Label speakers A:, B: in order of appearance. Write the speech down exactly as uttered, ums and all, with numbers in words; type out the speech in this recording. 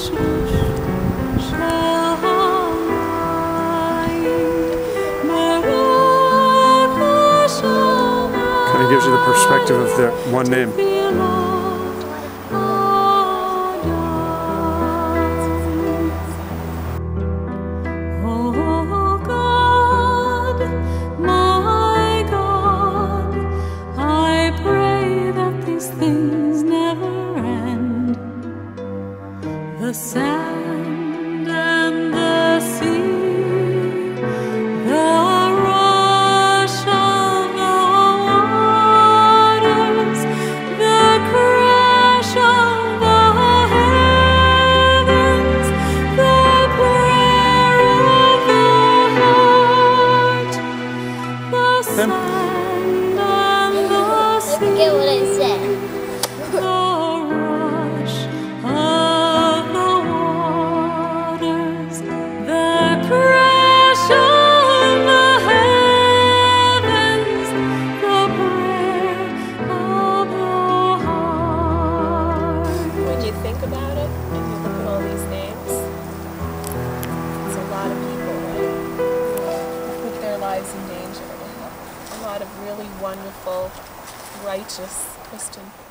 A: Kind of gives you the perspective of the one name.
B: The sand and the sea, the rush of the waters, the crash of the heavens, the prayer of the heart, the sand and the sea.
C: Forget what I said.
B: The rush of the waters, the crash of the heavens, the prayer of the heart.
D: When you think about it, and you look at all these names, it's a lot of people, right? Who put their lives in danger to help a lot of really wonderful, righteous Christian